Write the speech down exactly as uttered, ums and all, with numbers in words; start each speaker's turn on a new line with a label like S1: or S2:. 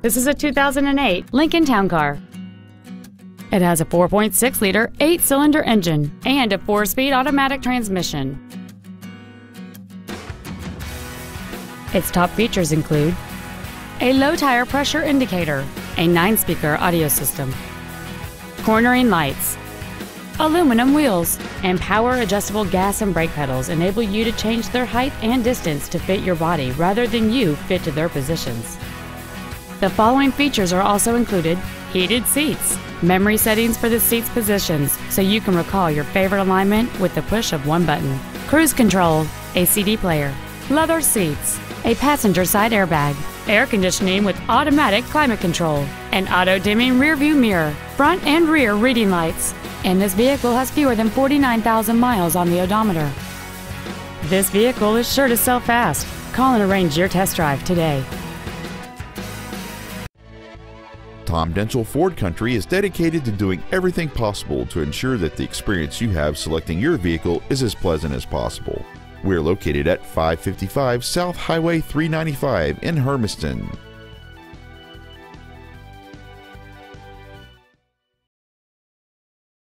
S1: This is a two thousand eight Lincoln Town Car. It has a four point six liter eight-cylinder engine and a four-speed automatic transmission. Its top features include a low tire pressure indicator, a nine-speaker audio system, cornering lights, aluminum wheels, and power-adjustable gas and brake pedals enable you to change their height and distance to fit your body rather than you fit to their positions. The following features are also included: heated seats, memory settings for the seat's positions so you can recall your favorite alignment with the push of one button, cruise control, a C D player, leather seats, a passenger side airbag, air conditioning with automatic climate control, an auto-dimming rear-view mirror, front and rear reading lights, and this vehicle has fewer than forty-nine thousand miles on the odometer. This vehicle is sure to sell fast. Call and arrange your test drive today.
S2: Tom Denchel Ford Country is dedicated to doing everything possible to ensure that the experience you have selecting your vehicle is as pleasant as possible. We're located at five fifty-five South Highway three ninety-five in Hermiston.